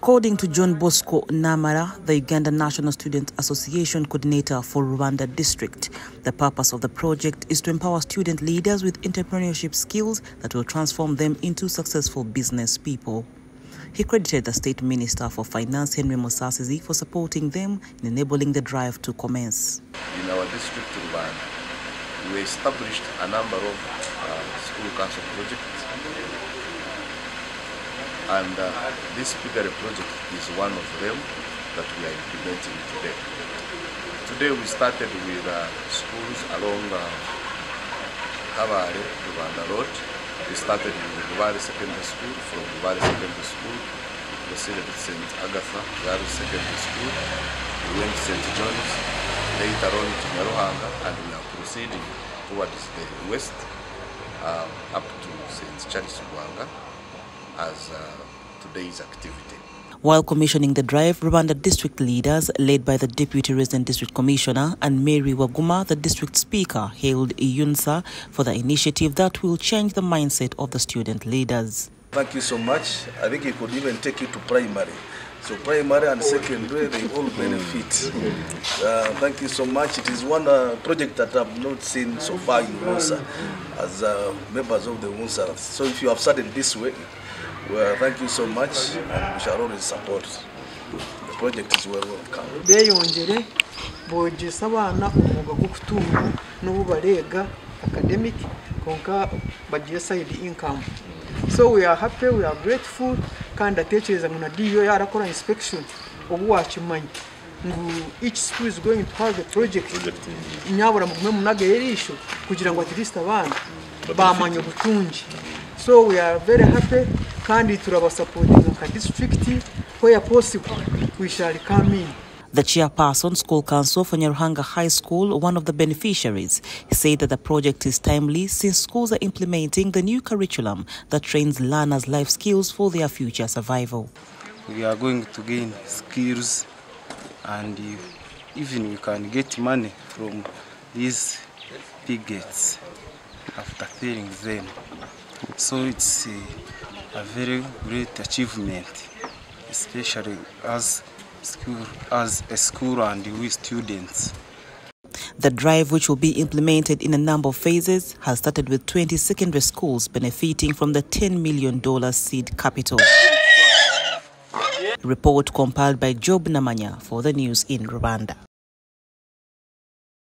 According to John Bosco Namara, the Uganda National Student Association coordinator for Rubanda District, the purpose of the project is to empower student leaders with entrepreneurship skills that will transform them into successful business people. He credited the State Minister for Finance, Henry Musasizi, for supporting them in enabling the drive to commence. In our district, Rubanda, we established a number of school council projects. And this Pigare project is one of them that we are implementing today. Today we started with schools along Kabale, Rubanda Road. We started with Rubale Secondary School. From Rubale Secondary School, we proceeded to St. Agatha Girls Secondary School. We went to St. John's, later on to Nyaruhanga, and we are proceeding towards the west up to St. Charles Rwanga as today's activity. While commissioning the drive, Rubanda district leaders, led by the Deputy Resident District Commissioner and Mary Waguma, the district speaker, hailed UNSA for the initiative that will change the mindset of the student leaders. Thank you so much. I think it could even take it to primary. So primary and secondary, they all benefit. Thank you so much. It is one project that I've not seen so far in UNSA as members of the UNSA. So if you have started this way, well, thank you so much, and we shall always support. The project is well welcome. Beyongere bogesa abana umwuga wo kutunga n'ubu barega academic konka bagiye side income. So we are happy, we are grateful, kandi atekereza ngo na DO yarakora inspection ubu wakimanyi ngo each school is going to have a project nyabura mu munage yerisho kugira ngo at least abana bamanye butunji. So we are very happy, kandi turabasupporting ka district where possible we shall come in. The chairperson, School Council for Nyaruhanga High School, one of the beneficiaries, said that the project is timely since schools are implementing the new curriculum that trains learners' life skills for their future survival. We are going to gain skills, and even we can get money from these piglets after feeding them. So it's a very great achievement, especially as a school and we students. The drive, which will be implemented in a number of phases, has started with 20 secondary schools benefiting from the $10 million seed capital. Report compiled by Job Namanya for the news in Rwanda.